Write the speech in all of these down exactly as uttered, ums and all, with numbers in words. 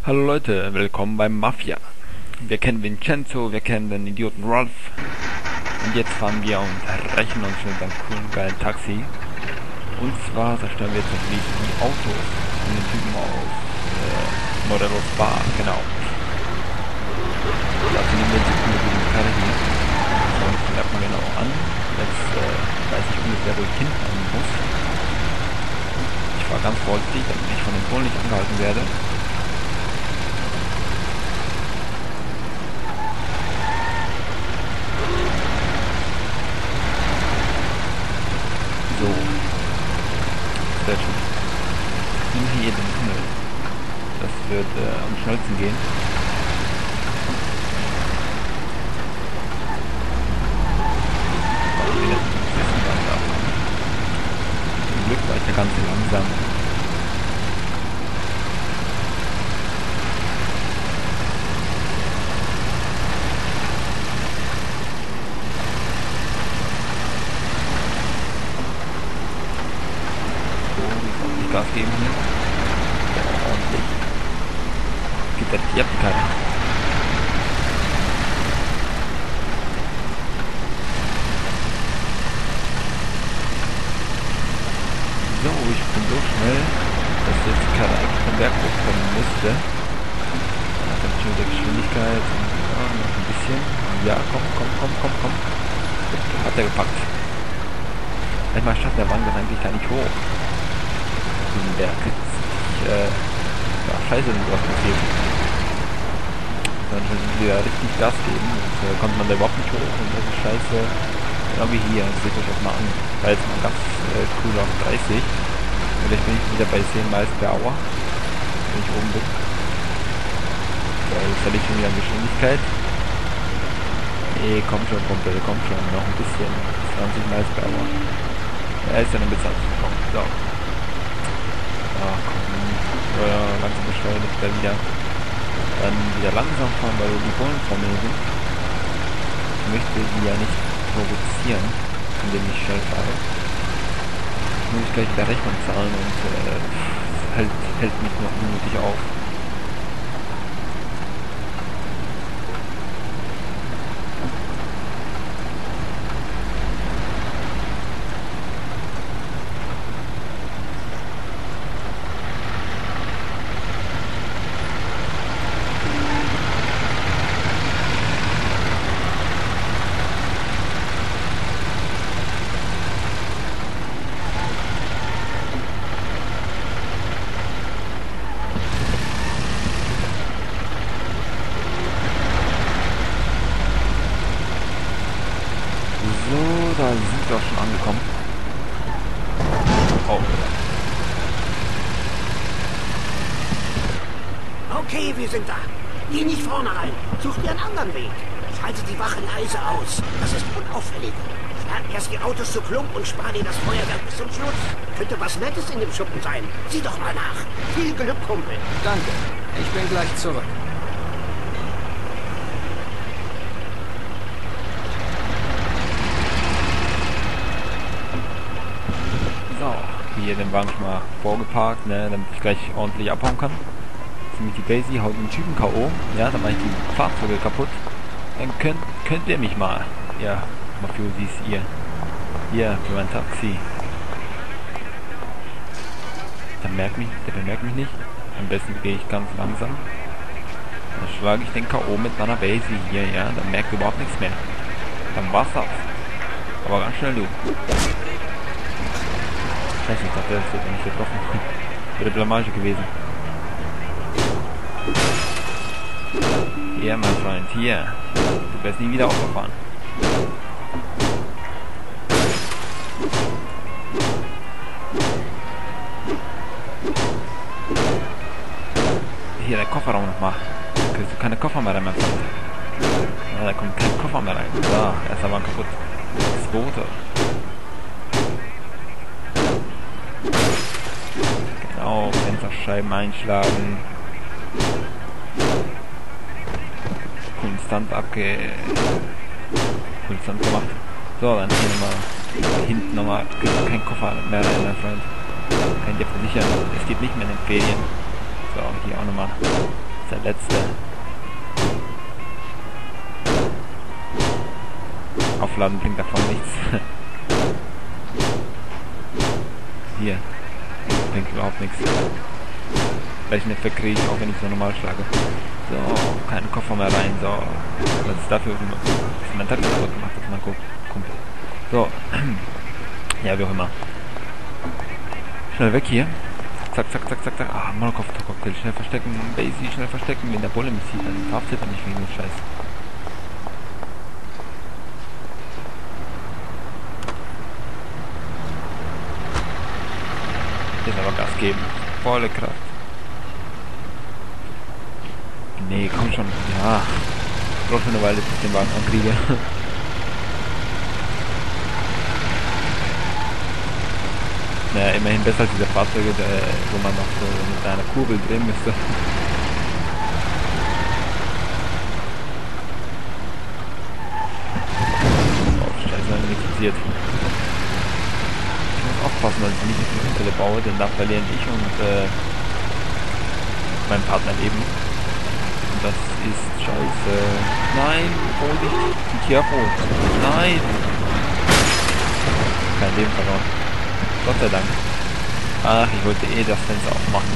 Hallo Leute, willkommen beim Mafia. Wir kennen Vincenzo, wir kennen den Idioten Rolf. Und jetzt fahren wir und rächen uns mit einem coolen, geilen Taxi. Und zwar zerstören wir jetzt natürlich die Autos von den Typen aus äh, Morelos Bar, genau. Dazu nehmen wir jetzt die coole gute Karre hier. Und merkt man genau an. Jetzt äh, weiß ich ungefähr, wo ich hinfahren muss. Ich fahre ganz vorsichtig, damit ich von den Polen nicht angehalten werde. So. Sehr schön. Ich nehme hier den Tunnel. Das wird äh, am schnellsten gehen. Zum Glück war ich ja ganz langsam. Gas geben hier. Ja, ordentlich. Gibt das die Karre. So, ich bin so schnell, dass jetzt die Karre eigentlich vom Berg hochkommen müsste. Dann hat er schon wieder Geschwindigkeit. Und, ja, noch ein bisschen. Ja, komm, komm, komm, komm, komm. Hat er gepackt. Manchmal schafft der Wagen das eigentlich gar nicht hoch. Berg. Ich, äh, ja, scheiße, denn was passiert. Dann müssen wir richtig Gas geben, und äh, kommt man da überhaupt nicht hoch, und das ist scheiße. Genau wie hier, seht euch das mal an. Da ist man ganz äh, cool auf dreißig. Und jetzt bin ich wieder bei zehn Miles per Hour, wenn ich oben bin. So, jetzt habe ich schon wieder Geschwindigkeit. Nee, komm schon, Kumpel, komm schon, noch ein bisschen. zwanzig Miles per Hour. Er ist ja eine Besatzung. Komm, so. Ach komm, ja, langsam beschleunigt dann wieder. Dann wieder langsam fahren, weil die Bullen vor mir sind. Ich möchte sie ja nicht provozieren, indem ich schnell fahre. Jetzt muss ich gleich wieder Rechnung zahlen und äh, hält, hält mich noch unnötig auf. Da sind wir auch schon angekommen. Oh. Okay, wir sind da. Geh nicht vorne rein. Such dir einen anderen Weg. Schalte die Wache leise aus. Das ist unauffällig. Sperr erst die Autos zu Klump und spar dir das Feuerwerk bis zum Schluss. Könnte was Nettes in dem Schuppen sein. Sieh doch mal nach. Viel Glück, Kumpel. Danke. Ich bin gleich zurück. Hier den Wagen schon mal vorgeparkt, ne, damit ich gleich ordentlich abhauen kann. Ziemlich die Basie, haut den Typen K O. Ja, dann mache ich die Fahrzeuge kaputt. Dann könnt, könnt ihr mich mal. Ja, Mafiosis, ihr. Hier, für mein Taxi. Der merkt mich, der bemerkt mich nicht. Am besten gehe ich ganz langsam. Dann schlage ich den K O mit meiner Basie hier, ja. Dann merkt ihr überhaupt nichts mehr. Dann war's das. Aber ganz schnell, du. Scheiße, ich dachte, das wird nicht getroffen. Wäre Blamage gewesen. Hier, mein Freund, hier. Du wirst nie wieder aufgefahren. Hier, der Kofferraum nochmal. Da kriegst du keine Koffer mehr rein, mein Freund. Ja, da kommt kein Koffer mehr rein. So, erster Wagen kaputt. Zweiter. Genau, Fensterscheiben einschlagen. Konstant abge... Konstant gemacht. So, dann hier nochmal hinten nochmal kein Koffer mehr rein, mein Freund. Kann ich dir versichern, es geht nicht mehr in den Ferien. So, hier auch nochmal Der letzte. Aufladen bringt davon nichts. Hier. Bringt überhaupt nichts. Welchen Effekt kriege ich auch, wenn ich so normal schlage. So, keine Koffer mehr rein. So. Was ist dafür? Was mein Tablet kaputt gemacht hat, mein Kumpel. So. Ja, wie auch immer. Schnell weg hier. Zack, zack, zack, zack, zack. Ah, Molotov-Cocktail. Schnell verstecken. Basie, schnell verstecken. Wenn der Bulle mich sieht, dann verhaftet er mich wegen dem Scheiß. Jetzt aber Gas geben. Volle Kraft. Nee, komm schon. Ja. Ich brauche schon eine Weile, bis ich den Wagen ankriege. Naja, immerhin besser als diese Fahrzeuge, der, wo man noch so mit einer Kurbel drehen müsste. Oh, scheiße, nichts passiert. Ich muss aufpassen, dass ich nicht auf die Unfälle baue, denn da verlieren ich und äh, mein Partner Leben. Und das ist scheiße. Nein, Vorsicht, die Tierrot. Nein! Kein Leben verloren. Gott sei Dank. Ach, ich wollte eh das Fenster aufmachen.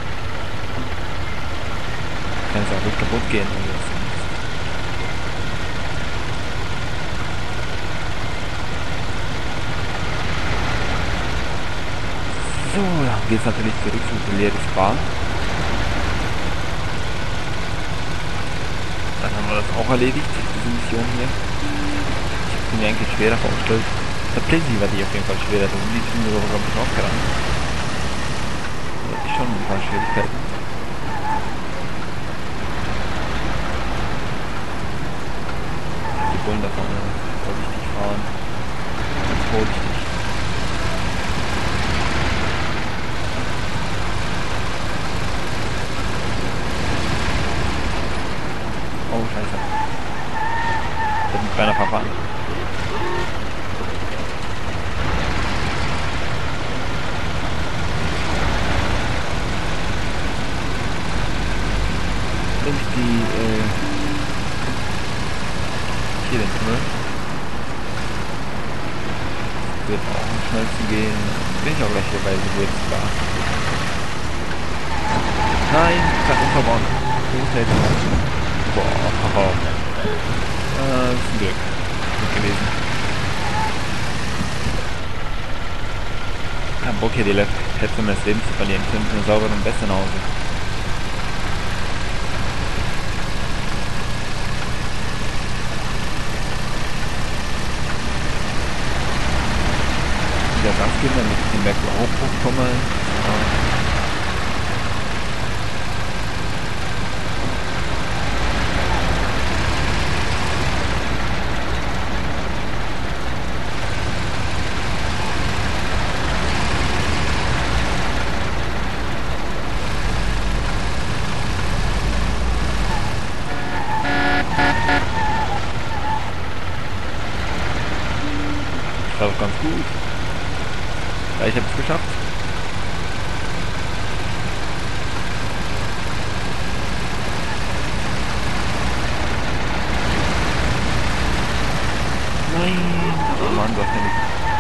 Kann es auch nicht kaputt gehen. So, dann geht es natürlich zurück zu leeres Bar. Dann haben wir das auch erledigt, diese Mission hier. Ich habe mir eigentlich schwerer vorgestellt. Der Plesi war die auf jeden Fall schwerer, also die sind mir sogar ein bisschen aufgerannt. Da hatte ich schon ein paar Schwierigkeiten. Die Bullen da vorne, vorsichtig fahren. Ganz vorsichtig. Oh, scheiße. Ich hab mich beinahe verfahren. Die, äh, hier den Tunnel. Wird auch am schnellsten gehen. Bin ich auch gleich hier bei Gewürzbar. Nein, ich hab unverbaut. Boah, haha. Äh, ist ein Glück. Glück gewesen. Kein Bock hier die Hälfte meines Lebens zu verlieren. Ich bin mit einer sauberen Weste nach Hause. Gas geben, damit ich den Berg überhaupt hochkomme. Ja. Das war doch ganz gut. Ja, ich habe es geschafft. Nein! Oh Mann, das kann ich.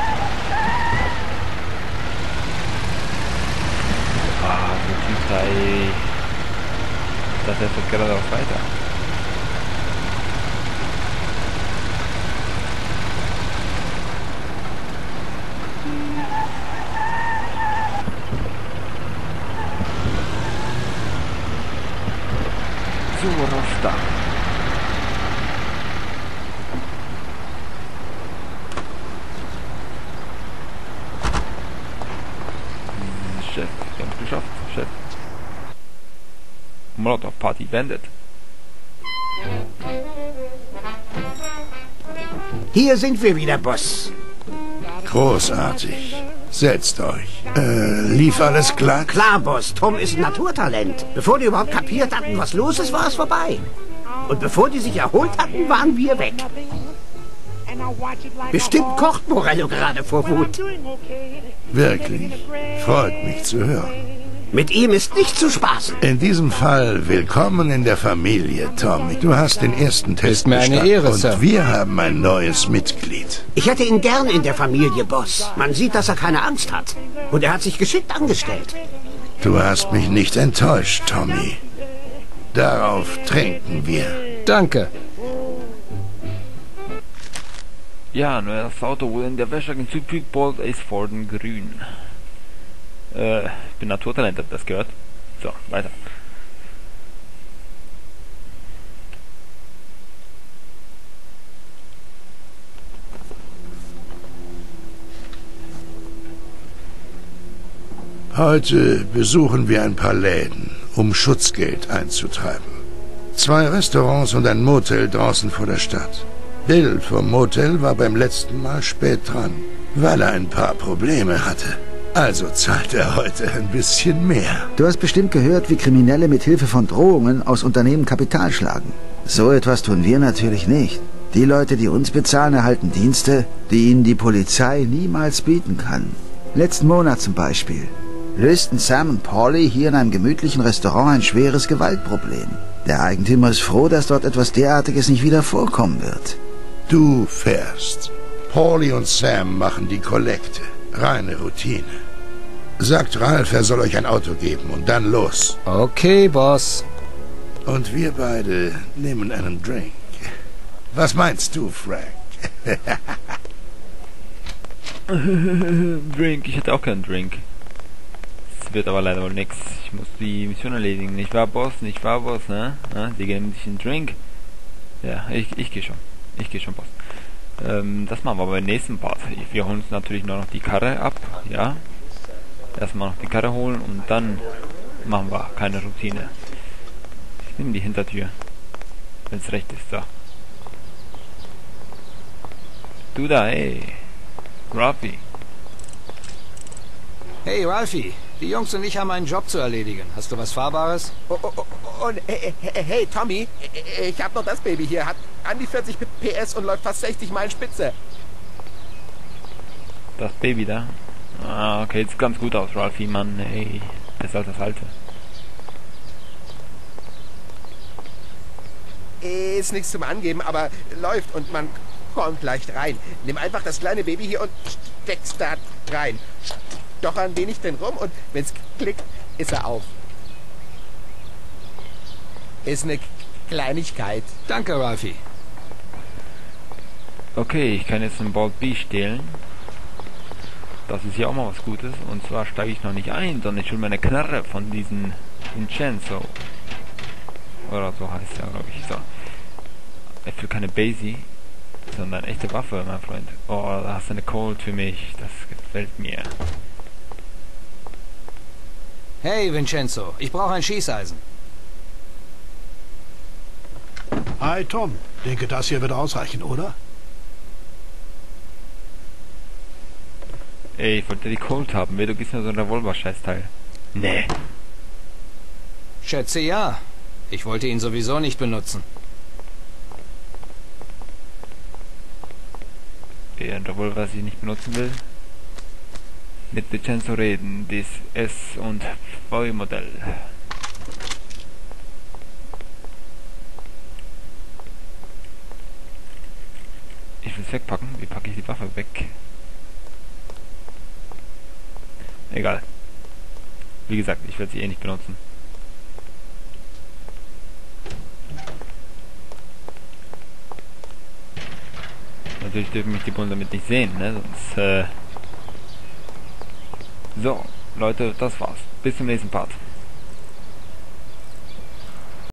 Ah, so Typ drei. Ich dachte, er fährt gerade auch weiter. So, raus da. Chef, wir haben es geschafft, Chef. Molotov Party beendet. Hier sind wir wieder, Boss. Großartig. Setzt euch. Äh, lief alles glatt? Klar, Boss, Tom ist ein Naturtalent. Bevor die überhaupt kapiert hatten, was los ist, war es vorbei. Und bevor die sich erholt hatten, waren wir weg. Bestimmt kocht Morello gerade vor Wut. Wirklich. Freut mich zu hören. Mit ihm ist nicht zu spaßen. In diesem Fall willkommen in der Familie, Tommy. Du hast den ersten Test Ist mir eine bestanden Ehre, und Sir. wir haben ein neues Mitglied. Ich hätte ihn gern in der Familie, Boss. Man sieht, dass er keine Angst hat. Und er hat sich geschickt angestellt. Du hast mich nicht enttäuscht, Tommy. Darauf trinken wir. Danke. Ja, neues Auto wurde in der Wäsche hinzugefügt, Bolt ist Forden grün. Äh, ich bin Naturtalent, habt ihr das gehört? So, weiter. Heute besuchen wir ein paar Läden, um Schutzgeld einzutreiben. Zwei Restaurants und ein Motel draußen vor der Stadt. Bill vom Motel war beim letzten Mal spät dran, weil er ein paar Probleme hatte. Also zahlt er heute ein bisschen mehr. Du hast bestimmt gehört, wie Kriminelle mit Hilfe von Drohungen aus Unternehmen Kapital schlagen. So etwas tun wir natürlich nicht. Die Leute, die uns bezahlen, erhalten Dienste, die ihnen die Polizei niemals bieten kann. Letzten Monat zum Beispiel lösten Sam und Paulie hier in einem gemütlichen Restaurant ein schweres Gewaltproblem. Der Eigentümer ist froh, dass dort etwas derartiges nicht wieder vorkommen wird. Du fährst. Paulie und Sam machen die Kollekte. Reine Routine. Sagt Ralph, er soll euch ein Auto geben und dann los. Okay, Boss. Und wir beide nehmen einen Drink. Was meinst du, Frank? Drink, ich hätte auch keinen Drink. Es wird aber leider wohl nix. Ich muss die Mission erledigen. Nicht wahr, Boss? Nicht wahr, Boss, ne? Na, die geben sich einen Drink. Ja, ich, ich gehe schon. Ich gehe schon, Boss. Ähm, das machen wir aber im nächsten Part. Wir holen uns natürlich nur noch die Karre ab, ja. Erstmal noch die Karre holen und dann machen wir keine Routine. Ich nehme die Hintertür, wenn es recht ist, so. Du da, hey. Ralphie. Hey, Ralphie. Die Jungs und ich haben einen Job zu erledigen. Hast du was Fahrbares? Oh, oh, oh, und hey, hey, hey Tommy, ich hab noch das Baby hier, hat an die vierzig P S und läuft fast sechzig Meilen Spitze. Das Baby da? Ah, okay, sieht ganz gut aus, Ralphie, Mann, hey. Besser als das alte. Ist nichts zum Angeben, aber läuft und man kommt leicht rein. Nimm einfach das kleine Baby hier und steck's da rein. Doch ein wenig drin rum und wenn's klickt, ist er auf. Ist eine Kleinigkeit. Danke, Ralphie. Okay, ich kann jetzt einen Bolt B stehlen. Das ist ja auch mal was Gutes. Und zwar steige ich noch nicht ein, sondern ich hole meine Knarre von diesen Vincenzo. Oder so heißt er, glaube ich. So. Ich will keine Basie, sondern echte Waffe, mein Freund. Oh, da hast du eine Colt für mich. Das gefällt mir. Hey, Vincenzo. Ich brauche ein Schießeisen. Hi, Tom. Denke, das hier wird ausreichen, oder? Ey, ich wollte die Colt haben. Wer, du gibst mir so ein Revolver-Scheißteil. Nee. Schätze ja. Ich wollte ihn sowieso nicht benutzen. Wer ein Revolver, was ich nicht benutzen will. Mit Vincenzo reden. Das S- und V-Modell. Ich will es wegpacken. Wie packe ich die Waffe weg? Egal. Wie gesagt, ich werde sie eh nicht benutzen. Natürlich dürfen mich die Bullen damit nicht sehen, ne? Sonst, äh... So, Leute, das war's. Bis zum nächsten Part.